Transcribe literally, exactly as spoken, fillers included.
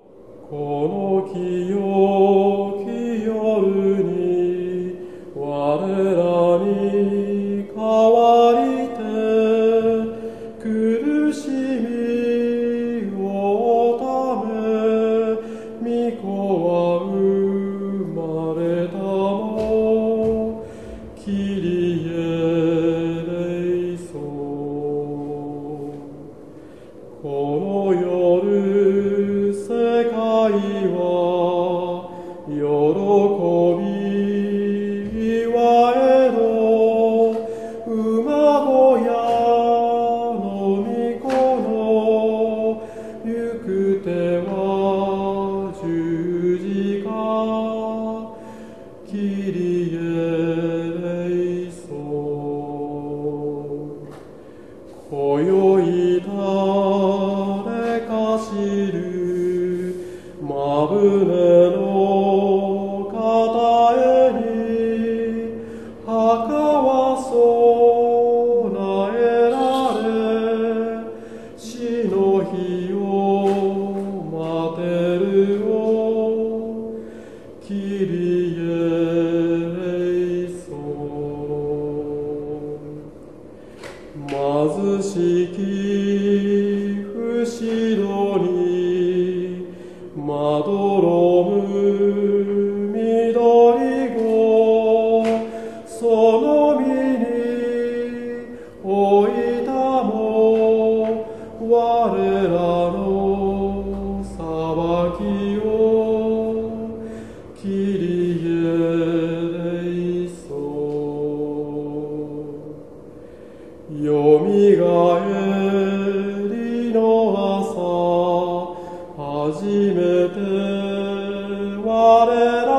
この清き夜に我らに代わりて苦しみをため御子は生まれたのキリエレイソン。この夜世界は喜び祝えど馬小屋の御子の行く手は十字架キリエレイソン。今宵誰か知るまぶねの片絵に墓は備えられ死の日を待てるをキリエレイソン。貧しき不死度にまどろむ緑子その身に置いたも我らの裁きをキリエレイソン。よみがえりの朝初めて我ら